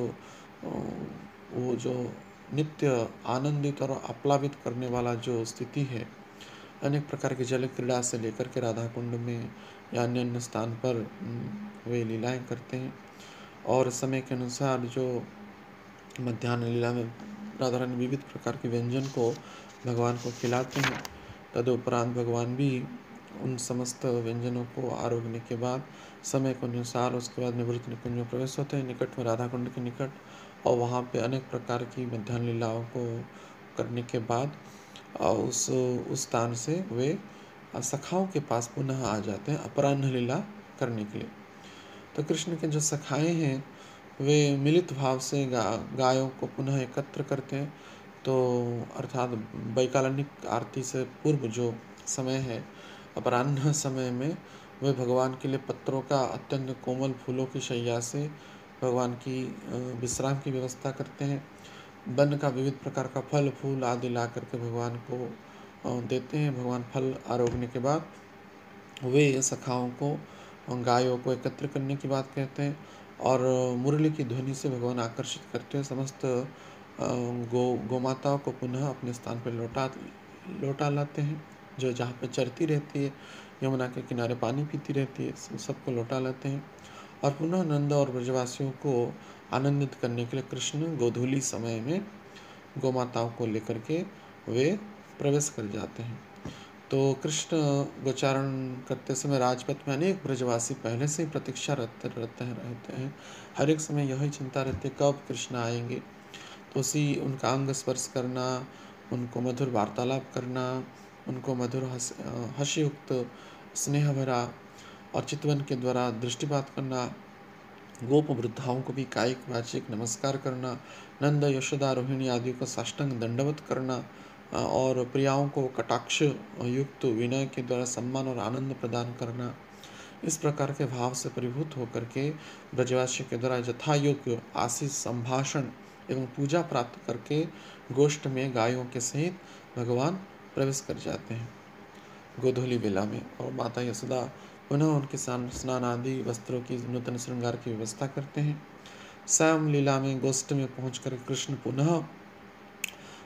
वो जो नित्य आनंदित और आप्लावित करने वाला जो स्थिति है, अनेक प्रकार की जल क्रीड़ा से लेकर के राधा कुंड में या अन्य अन्य स्थान पर वे लीलाएँ करते हैं। और समय के अनुसार जो मध्याह्न लीला में राधा रानी विविध प्रकार के व्यंजन को भगवान को खिलाते हैं। तदुपरांत भगवान भी उन समस्त व्यंजनों को आरोगने के बाद समय के अनुसार उसके बाद निवृत्त निकुंज में प्रवेश होते हैं, निकट में राधा कुंड के निकट। और वहाँ पे अनेक प्रकार की मध्याह्न लीलाओं को करने के बाद उस स्थान से वे सखाओं के पास पुनः आ जाते हैं अपराह्न लीला करने के लिए। तो कृष्ण के जो सखाएँ हैं, वे मिलित भाव से गायों को पुनः एकत्र करते हैं। तो अर्थात वैकालनिक आरती से पूर्व जो समय है, अपराह्न समय में, वे भगवान के लिए पत्रों का अत्यंत कोमल फूलों की शैया से भगवान की विश्राम की व्यवस्था करते हैं। वन का विविध प्रकार का फल फूल आदि ला करके भगवान को देते हैं। भगवान फल आरोगने के बाद वे सखाओं को, गायों को एकत्र करने की बात कहते हैं। और मुरली की ध्वनि से भगवान आकर्षित करते हैं समस्त गोमाताओं को पुनः अपने स्थान पर लौटा लाते हैं, जो जहाँ पे चरती रहती है, यमुना के किनारे पानी पीती रहती है, सबको लौटा लाते हैं। और पुनः नंद और ब्रजवासियों को आनंदित करने के लिए कृष्ण गोधूली समय में गोमाताओं को लेकर के वे प्रवेश कर जाते हैं। तो कृष्ण गोचारण करते समय राजपथ में अनेक ब्रजवासी पहले से ही प्रतीक्षा रहते हैं। हर एक समय यही चिंता रहती है कब कृष्ण आएंगे। तो उसी उनका अंग स्पर्श करना, उनको मधुर वार्तालाप करना, उनको मधुर हर्षयुक्त स्नेह भरा और चितवन के द्वारा दृष्टिपात करना, गोप वृद्धाओं को भी कायिक वाचिक नमस्कार करना, नंद यशोदा रोहिणी आदि को साष्टांग दंडवत करना, और प्रियाओं को कटाक्ष युक्त विनय के द्वारा सम्मान और आनंद प्रदान करना, इस प्रकार के भाव से परिभूत होकर के ब्रजवासी के द्वारा यथायोग्य आशीष संभाषण एवं पूजा प्राप्त करके गोष्ठ में गायों के सहित भगवान प्रवेश कर जाते हैं गोधूली बेला में। और माता यशोदा पुनः उनके स्नान आदि वस्त्रों की नूतन श्रृंगार की व्यवस्था करते हैं। श्याम लीला में गोष्ठ में पहुंचकर कृष्ण पुनः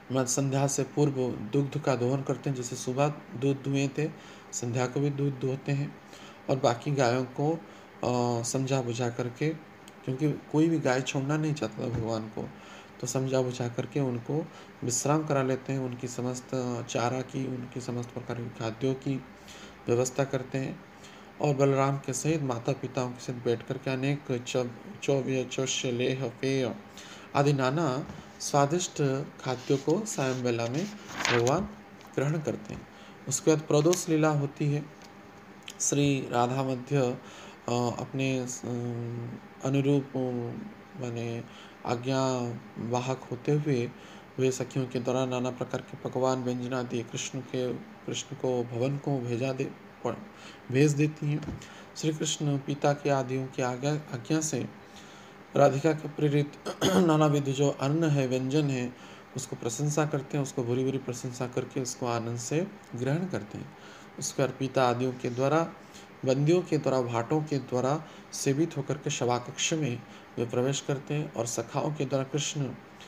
संध्या से पूर्व दुग्ध का दोहन करते हैं, जैसे सुबह दूध दुहे थे, संध्या को भी दूध दुहते हैं। और बाकी गायों को समझा बुझा करके, क्योंकि कोई भी गाय छोड़ना नहीं चाहता भगवान को, तो समझा बुझा करके उनको विश्राम करा लेते हैं। उनकी समस्त चारा की, उनकी समस्त प्रकार के खाद्यों की व्यवस्था करते हैं। और बलराम के सहित माता पिताओं के साथ बैठ कर के अनेक चौव्य चौष्य लेह पेय आदि नाना स्वादिष्ट खाद्यों को सायं बेला में भगवान ग्रहण करते हैं। उसके बाद प्रदोष लीला होती है। श्री राधा मध्य अपने अनुरूप माने आज्ञा वाहक होते हुए वे सखियों के द्वारा नाना प्रकार के पकवान व्यंजन आदि कृष्ण को भवन को भेज देती हैं। श्री कृष्ण पिता के आदियों की आज्ञा से राधिका के प्रेरित नानाविध जो अन्न है, व्यंजन है, उसको प्रशंसा करते हैं, उसको भूरी भूरी प्रशंसा करके उसको आनंद से ग्रहण करते हैं। उसके बाद पिता आदियों के द्वारा, बंदियों के द्वारा, भाटों के द्वारा सेवित होकर के सभाकक्ष में वे प्रवेश करते हैं। और सखाओं के द्वारा कृष्ण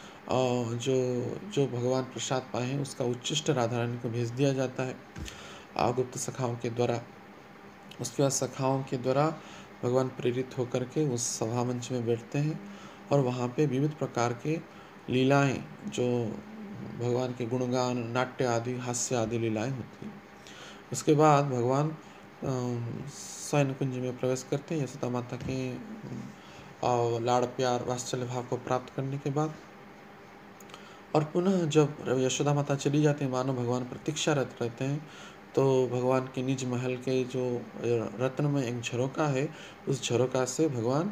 जो भगवान प्रसाद पाए हैं उसका उच्चिष्ट राधा रानी को भेज दिया जाता है गुप्त सखाओं के द्वारा। उसके बाद सखाओं के द्वारा भगवान प्रेरित होकर के उस सभा मंच में बैठते हैं और वहाँ पे विविध प्रकार के लीलाएं, जो भगवान के गुणगान, नाट्य आदि, हास्य आदि लीलाएं होती हैं। उसके बाद भगवान शयन कुंज में प्रवेश करते हैं यशोदा माता के लाड़ प्यार वात्सल्य भाव को प्राप्त करने के बाद। और पुनः जब यशोदा माता चली जाती है, मानो भगवान प्रतीक्षारत रहते हैं, तो भगवान के निज महल के जो रत्न में एक झरोका है, उस झरोका से भगवान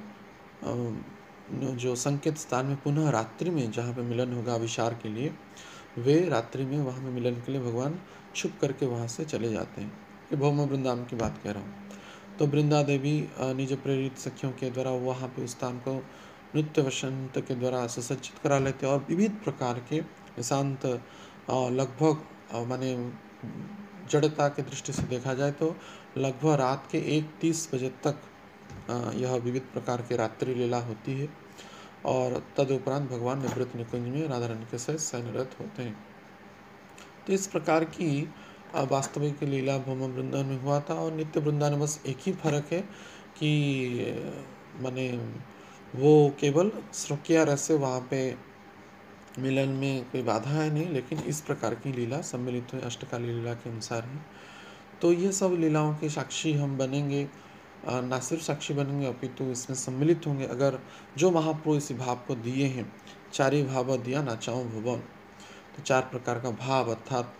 जो संकेत स्थान में पुनः रात्रि में जहाँ पे मिलन होगा विशार के लिए, वे रात्रि में वहाँ में मिलन के लिए भगवान छुप करके वहाँ से चले जाते हैं। ये भौम वृंदावन की बात कह रहा हूँ। तो वृंदा देवी निज प्रेरित सखियों के द्वारा वहाँ पे उस स्थान को नृत्य वसंत के द्वारा सुसज्जित करा लेते हैं और विविध प्रकार के निशांत लगभग माने जड़ता के दृष्टि से देखा जाए तो लगभग रात के 1:30 बजे तक यह विविध प्रकार के रात्रि लीला होती है। और तदुपरांत भगवान निवृत्त निकुंज में राधा रानी के साथ शयनरत होते हैं। तो इस प्रकार की वास्तविक लीला भौम वृंदावन में हुआ था। और नित्य वृंदावन में बस एक ही फर्क है कि माने वो केवल श्रोकिया रस से वहाँ पे मिलन में कोई बाधा है नहीं, लेकिन इस प्रकार की लीला सम्मिलित हुई अष्टकाली लीला के अनुसार है। तो ये सब लीलाओं के साक्षी हम बनेंगे, ना सिर्फ साक्षी बनेंगे अपितु इसमें सम्मिलित होंगे। अगर जो महाप्रभु इस भाव को दिए हैं, चारि भाव दिया नाचाओ भुवन, तो 4 प्रकार का भाव अर्थात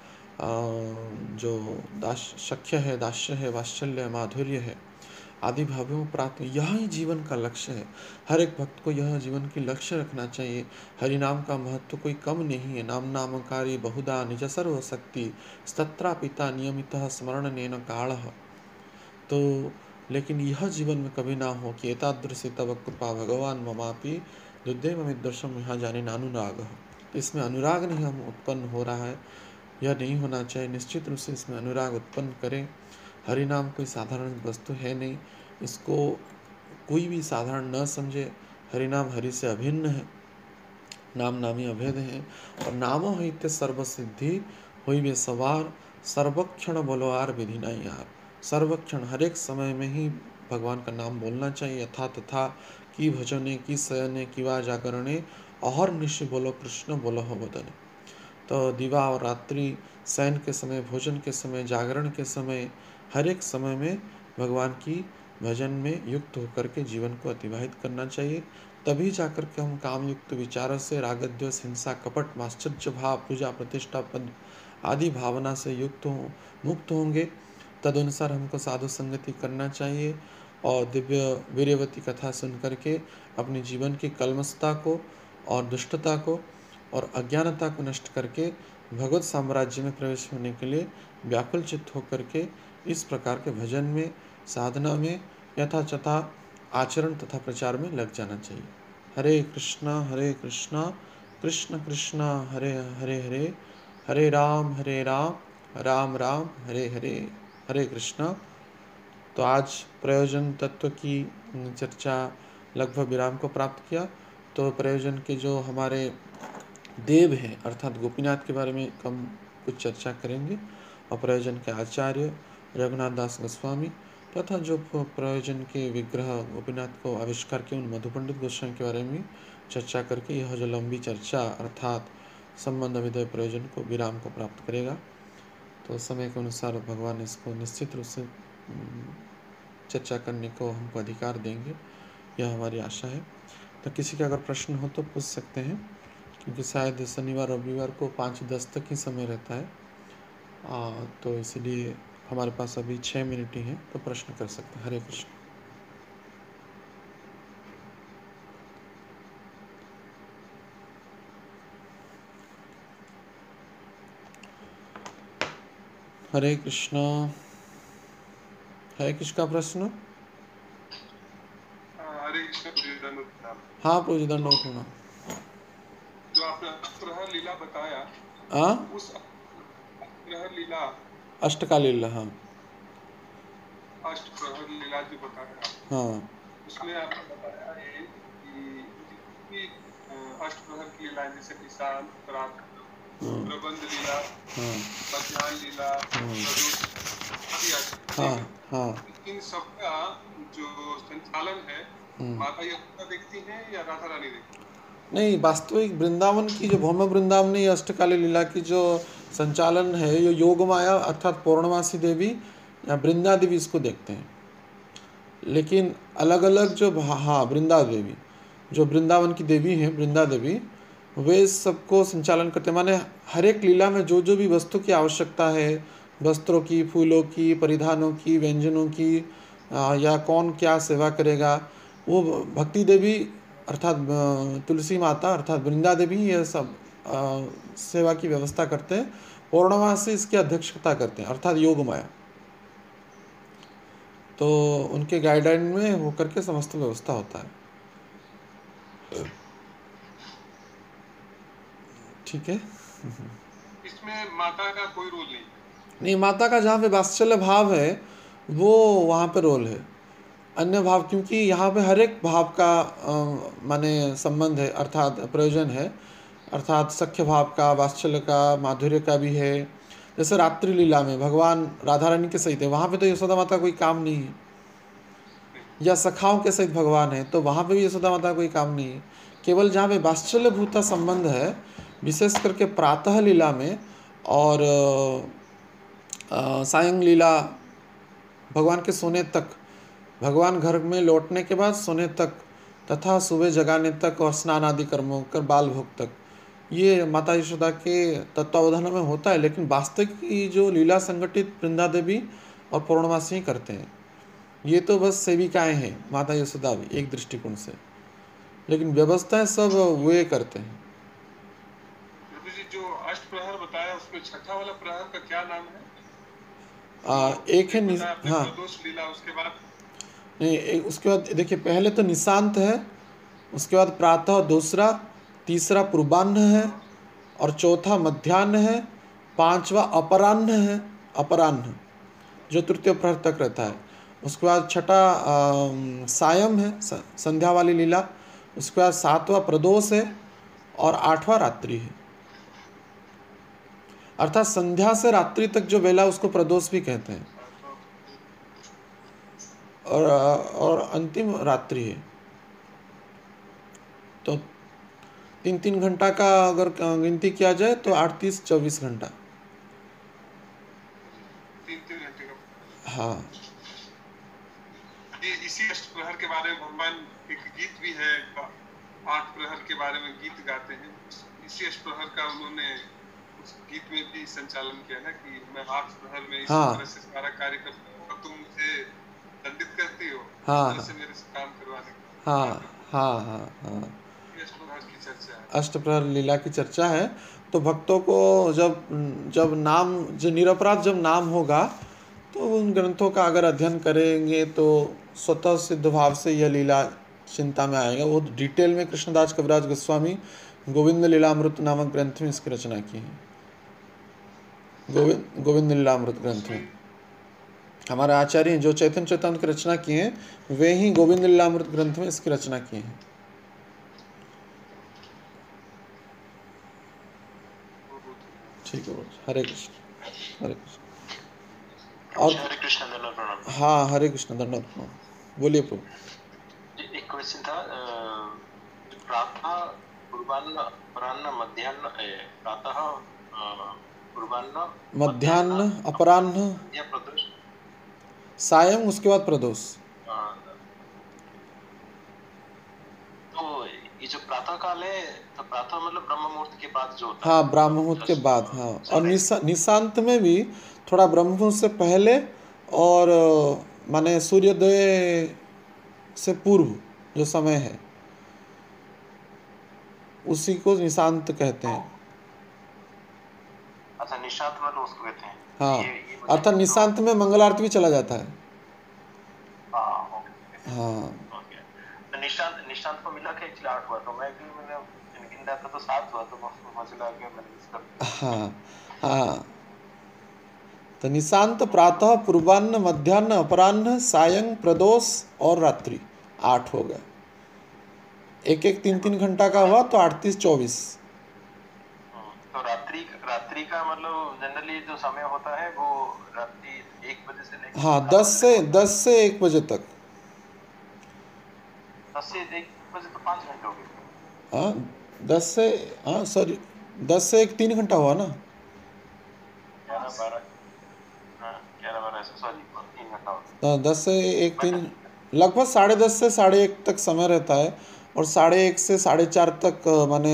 जो सख्य है, दास्य है, वात्सल्य है, माधुर्य है आदि भावों प्राप्त, यह ही जीवन का लक्ष्य है। हर एक भक्त को यह जीवन की लक्ष्य रखना चाहिए। हरि नाम का महत्व कोई कम नहीं है। नाम नामकारी बहुधा निज सर्व शक्ति स्तत्रा पिता नियमितः स्मरण नेन काल। तो लेकिन यह जीवन में कभी ना हो कि एतादृशी तव कृपा भगवान ममापि दुर्दैव मिदर्शम यहाँ जाने नानुराग। इसमें अनुराग नहीं हम उत्पन्न हो रहा है, यह नहीं होना चाहिए। निश्चित रूप से इसमें अनुराग उत्पन्न करें। हरि नाम कोई साधारण वस्तु है नहीं, इसको कोई भी साधारण न समझे। हरि नाम हरि से अभिन्न है, नाम नामी अभेद है। और नामो हित सर्वसिद्धि हुई वे सवार सर्वक्षण बोलोआर विधि नहीं यार। सर्वक्षण हर एक समय में ही भगवान का नाम बोलना चाहिए। यथा तथा की भजने की शयने की वा जागरणे और निश्चय बोलो कृष्ण बोलो हो बदने। तो दिवा और रात्रि, शयन के समय, भोजन के समय, जागरण के समय, हर एक समय में भगवान की भजन में युक्त होकर के जीवन को अतिवाहित करना चाहिए। तभी जाकर के हम कामयुक्त विचारों से, रागद्वेष, हिंसा, कपट, माश्चर्य भाव, पूजा प्रतिष्ठा पद आदि भावना से मुक्त होंगे। तदनुसार हमको साधु संगति करना चाहिए और दिव्य वीर्यवती कथा सुन करके अपने जीवन की कलमशता को और दुष्टता को और अज्ञानता को नष्ट करके भगवत साम्राज्य में प्रवेश होने के लिए व्याकुल चित्त होकर के इस प्रकार के भजन में, साधना में, यथाचथा आचरण तथा प्रचार में लग जाना चाहिए। हरे कृष्णा कृष्ण कृष्ण हरे हरे, हरे राम राम राम हरे हरे, हरे कृष्णा। तो आज प्रयोजन तत्व की चर्चा लगभग विराम को प्राप्त किया। तो प्रयोजन के जो हमारे देव हैं अर्थात गोपीनाथ के बारे में कम कुछ चर्चा करेंगे और प्रयोजन के आचार्य रघुनाथ दास गोस्वामी तथा जो प्रयोजन के विग्रह गोपीनाथ को आविष्कार किए उन मधु पंडित गोस्वामी के बारे में चर्चा करके यह जो लंबी चर्चा अर्थात संबंध विधेय प्रयोजन को विराम को प्राप्त करेगा। तो समय के अनुसार भगवान इसको निश्चित रूप से चर्चा करने को हमको अधिकार देंगे, यह हमारी आशा है। तो किसी का अगर प्रश्न हो तो पूछ सकते हैं, क्योंकि शायद शनिवार रविवार को 5:10 तक ही समय रहता है, तो इसलिए हमारे पास अभी 6 मिनट ही हैं, तो प्रश्न कर सकते हैं। हरे कृष्ण। हरे कृष्ण। है किसका प्रश्न? हरे कृष्ण। हाँ पूजी दंडवत होना। जो आपने अष्टप्रहर लीला बताया, उस अष्टप्रहर लीला, अष्टकाल लीला, हाँ अष्टप्रहर लीला जो बताया, हाँ उसमें आपने बताया ये कि जितनी अष्टप्रहर की लीला जैसे निशान, प्रबंध लीला, मध्याह्न लीला, इन सबका जो संचालन है माता यशोदा देखती हैं या राधा रानी देखती हैं? नहीं, वास्तविक वृंदावन की जो भौम वृंदावन अष्टकाली लीला की जो संचालन है, ये योग माया अर्थात पौर्णमासी देवी या वृंदा देवी इसको देखते हैं। लेकिन अलग अलग जो वृंदा देवी जो वृंदावन की देवी हैं, वृंदा देवी, वे सबको संचालन करते हैं। माने हर एक लीला में जो जो भी वस्तु की आवश्यकता है, वस्त्रों की, फूलों की, परिधानों की, व्यंजनों की, या कौन क्या सेवा करेगा, वो भक्ति देवी अर्थात तुलसी माता अर्थात वृंदा देवी ये सब सेवा की व्यवस्था करते हैं। पौर्णमासी इसकी अध्यक्षता करते हैं अर्थात योग माया। तो उनके गाइडलाइन में होकर के समस्त व्यवस्था होता है। ठीक है। इसमें माता का कोई रोल नहीं, माता का जहाँ पे वात्सल्य भाव है वो वहाँ पे रोल है। अन्य भाव, क्योंकि यहाँ पे हर एक भाव का माने संबंध है अर्थात प्रयोजन है, अर्थात सख्य भाव का, वात्सल्य का, माधुर्य का भी है। जैसे रात्रि लीला में भगवान राधा रानी के सहित है, वहाँ पे तो यशोदा माता कोई काम नहीं है, या सखाओं के सहित भगवान है तो वहाँ पे भी यशोदा माता कोई काम नहीं है। केवल जहाँ पे वात्सल्य भूता संबंध है, विशेष करके प्रातः लीला में और सायं लीला, भगवान के सोने तक, भगवान घर में लौटने के बाद सोने तक, तथा सुबह जगाने तक और स्नान आदि कर्मों कर बाल भोग तक, ये माता यशोदा के तत्वावधान में होता है। लेकिन वास्तविक की जो लीला संगठित वृंदा देवी और पौर्णमासी करते हैं, ये तो बस सेविकाएं हैं माता यशोदा भी एक दृष्टिकोण से, लेकिन व्यवस्थाएं सब वे करते हैं। जो अष्टप्रहर बताया उसमें छठा वाला प्रहर का क्या नाम है? एक है हाँ लीला, उसके बाद नहीं, उसके बाद देखिए, पहले तो निशांत है, उसके बाद प्रातः दूसरा, तीसरा पूर्वाह्न है, और चौथा मध्याह्न है, पांचवा अपराह्न है, अपराह्न जो तृतीय प्रहर तक रहता है। उसके बाद छठा सायं है, संध्या वाली लीला। उसके बाद सातवां प्रदोष है और आठवां रात्रि है। अर्थात संध्या से रात्रि तक जो वेला उसको प्रदोष भी कहते हैं, और अंतिम रात्रि है। तो 3-3 घंटा का अगर गिनती किया जाए तो 38-24 घंटा। 3-3 घंटे का। हाँ, इसी अष्टप्रहर के बारे में भगवान एक गीत भी है, 8 प्रहर के बारे में गीत गाते हैं। इसी अष्टप्रहर का उन्होंने उस गीत में भी संचालन किया है कि मैं 8 प्रहर में इस तरह से सारा कार्य करता हूँ, तुम मुझे दंडित करती हो, इस से मेरे से काम करवाने का। हाँ अष्टप्रहर की चर्चा है, अष्टप्रहर लीला की चर्चा है। तो भक्तों को जब नाम, जो निरपराध जब नाम होगा, तो उन ग्रंथों का अगर अध्ययन करेंगे तो स्वतः सिद्ध भाव से यह लीला चिंता में आएगा। वो डिटेल में कृष्णदास कविराज गोस्वामी गोविंद लीलामृत नामक ग्रंथ में इसकी रचना की है। गोविंद लीलामृत ग्रंथ में हमारे आचार्य जो चैतन्य चैतन्य की रचना किए हैं, वे ही गोविंद लीलामृत ग्रंथ में इसकी रचना की है। ठीक है, हरे कृष्ण, हरे कृष्ण। और हरे कृष्ण, दंडवत प्रणाम। हाँ, हरे कृष्ण, दंडवत प्रणाम। बोलिए प्रभु। एक क्वेश्चन था, प्रातः, पूर्वान्न, अपराह्न, मध्याह्न, प्रातः, पूर्वान्न, मध्याह्न, मध्याह्न, अपराह्न, संध्या, प्रदोष, सायं, उसके बाद प्रदोष। तो ये जो प्रातः काल है, तो प्रातः मतलब ब्रह्म मुहूर्त के बाद जो होता है, हाँ, ब्राह्म मतलब मुहूर्त के बाद, हाँ। और सनराइज। निशांत में भी थोड़ा ब्रह्म मुहूर्त से पहले और माने सूर्योदय से पूर्व जो समय है उसी को निशांत कहते तो हैं। अच्छा, निशांत मतलब उसको कहते हैं। हाँ, ये अर्थात बताइए तो। निशांत में मंगल आरती भी चला जाता है। हाँ, ओके। हाँ, ओके। तो निशांत निशांत को मिला के एक्चुअली 8 हुआ, तो मैं भी मैंने गिन रहा था तो 7 हुआ, तो मुझे लगा कि मैंने मिस कर दिया। हाँ, हाँ। तो निशांत प्रातः, पूर्वान्न, मध्याह्न, अपराह्न, सायं, प्रदोष और रात्रि 8 हो गए। एक एक 3-3 घंटा का हुआ तो 38-24। तो रात्रि का मतलब जनरली जो समय होता है वो रात्रि 1 बजे से लेके हाँ, 7 बजे तक होता है। 10 से 1 बजे तक। 10 से 1 बजे तो 5 घंटे हो गए। हाँ, 10 से, हाँ सॉरी, 10 से 1 3 घंटा हुआ ना। 11-12, हाँ 11-12 ऐसे, सॉरी 3 घंटा होता है। हाँ, 10 से 1 बट 3, लगभग 10:30 से 1:30 तक समय रहता है। और 1:30 से 4:30 तक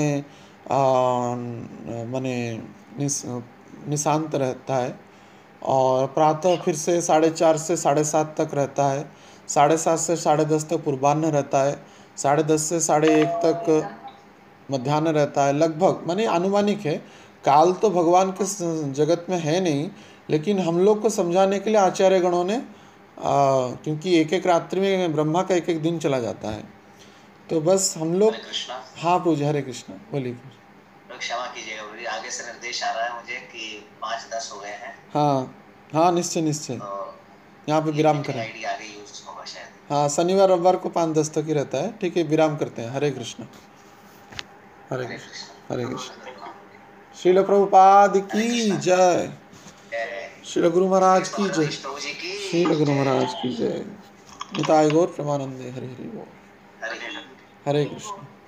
माने निशांत रहता है। और प्रातः अच्छा। फिर से 4:30 से 7:30 तक रहता है। 7:30 से 10:30 तक पूर्वाह्न रहता है। 10:30 से 1:30 तक मध्याह्न रहता है। लगभग माने आनुमानिक है। काल तो भगवान के जगत में है नहीं, लेकिन हम लोग को समझाने के लिए आचार्य गणों ने क्योंकि एक एक रात्रि में ब्रह्मा का एक एक दिन चला जाता है, तो बस हम लोग। हरे कृष्णा। हाँ पूज्य, हरे कृष्ण, बोलिए। क्षमा कीजिएगा मुझे, आगे से निर्देश आ रहा है मुझे कि 5:10 हो गए हैं। हाँ, हाँ, निश्चय निश्चय, तो यहाँ पे ये विराम मीटिंग करें। आईडी आगे यूज होगा शायद। हाँ, शनिवार रविवार को 5-10 तक ही रहता है। ठीक है, विराम करते हैं। हरे कृष्ण, हरे हरे कृष्ण, कृष्ण। हरे कृष्ण। श्रील प्रभुपाद की जय। श्रील गुरु महाराज की जय। प्रभु जी की श्रील गुरु जय। महाराज की जय। निताय गौर प्रेमानंदे, हरि हरि बोल। हरे हरे कृष्ण।